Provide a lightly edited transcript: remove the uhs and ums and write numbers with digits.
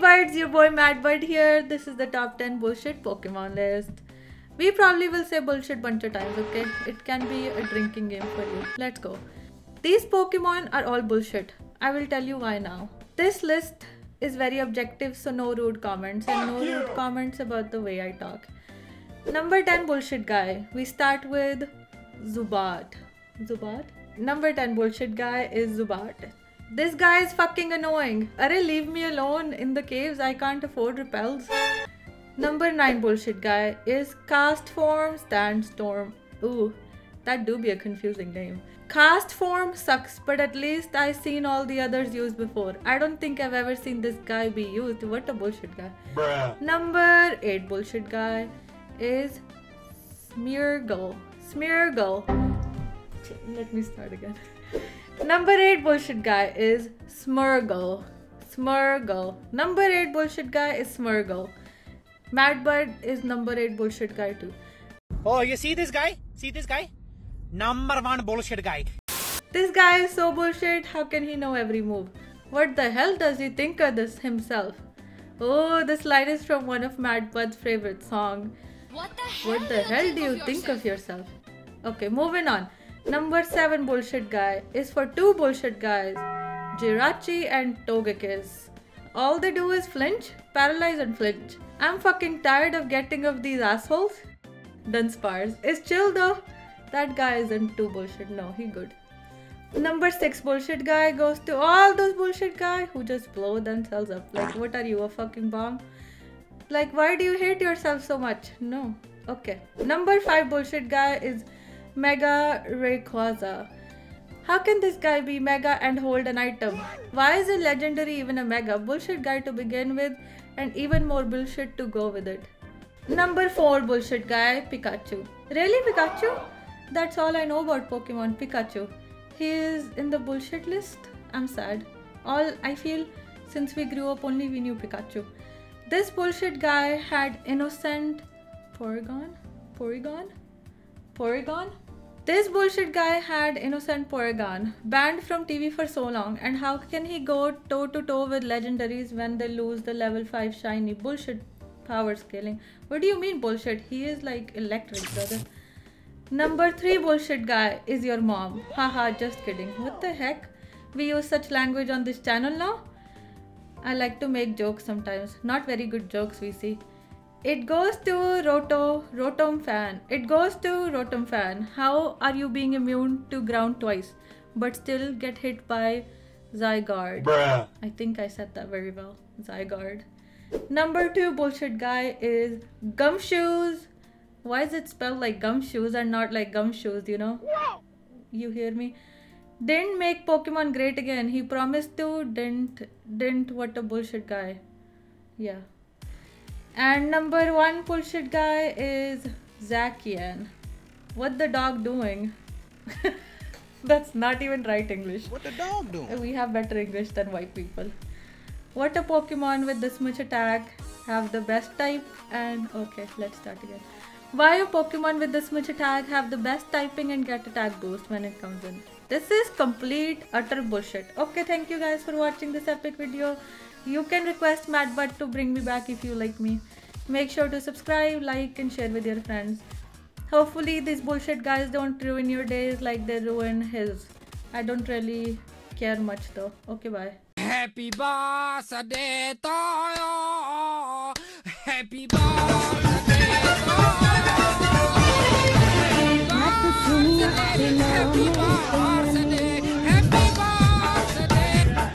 Buds, your boy Mad Bud here. This is the top 10 bullshit Pokemon list. We probably will say bullshit bunch of times, okay? It can be a drinking game for you. Let's go. These Pokemon are all bullshit. I will tell you why now. This list is very objective, so no rude comments and no rude comments about the way I talk. Number 10 bullshit guy. We start with Zubat. Zubat? Number 10 bullshit guy is Zubat. This guy is fucking annoying. Arey, leave me alone in the caves. I can't afford repels. Number 9 bullshit guy is Castform Sandstorm. Ooh, that do be a confusing name. Castform sucks, but at least I've seen all the others used before. I don't think I've ever seen this guy be used. What a bullshit guy. Bruh. Number 8 bullshit guy is Smeargle. Smeargle. Let me start again. Number 8 bullshit guy is Smurgle. Smurgle. Number 8 bullshit guy is Smurgle. Mad Bud is number 8 bullshit guy too. Oh, you see this guy? See this guy? Number 1 bullshit guy. This guy is so bullshit. How can he know every move? What the hell does he think of this himself? Oh, this line is from one of Mad Bud's favorite songs. What the hell do you think of yourself? Okay, moving on. Number 7 bullshit guy is for 2 bullshit guys, Jirachi and Togekiss. All they do is flinch, paralyze and flinch. I'm fucking tired of getting of these assholes. Dunsparce is chill though. That guy isn't too bullshit. No, he good. Number 6 bullshit guy goes to all those bullshit guys who just blow themselves up. Like, what are you, a fucking bomb? Like, why do you hate yourself so much? No. Okay. Number 5 bullshit guy is Mega Rayquaza. How can this guy be Mega and hold an item? Why is a legendary even a Mega? Bullshit guy to begin with, and even more bullshit to go with it. Number 4 bullshit guy, Pikachu. Really, Pikachu? That's all I know about Pokemon, Pikachu. He is in the bullshit list? I'm sad. All I feel, since we grew up only we knew Pikachu. This bullshit guy had innocent Porygon? This bullshit guy had innocent Porygon, banned from TV for so long, and how can he go toe to toe with legendaries when they lose the level 5 shiny? Bullshit power scaling. What do you mean bullshit? He is like electric, brother. Number 3 bullshit guy is your mom. Haha, just kidding. What the heck? We use such language on this channel now? I like to make jokes sometimes. Not very good jokes, we see. It goes to Rotom fan. It goes to Rotom fan. How are you being immune to ground twice, but still get hit by Zygarde? Bruh. I think I said that very well. Zygarde. Number 2 bullshit guy is Gumshoes. Why is it spelled like gumshoes and not like gumshoes, you know? You hear me? Didn't make Pokemon great again. He promised to. Didn't. What a bullshit guy. Yeah. And number 1 bullshit guy is Zacian. What the dog doing? That's not even right English. What the dog doing? We have better English than white people. What a Pokemon with this much attack have the best type and... Okay, let's start again. Why a Pokemon with this much attack have the best typing and get attack boost when it comes in? This is complete utter bullshit. Okay, thank you guys for watching this epic video. You can request Mad Bud to bring me back if you like me. Make sure to subscribe, like and share with your friends. Hopefully these bullshit guys don't ruin your days like they ruin his. I don't really care much though. Okay, bye. Happy birthday to you. Happy birthday.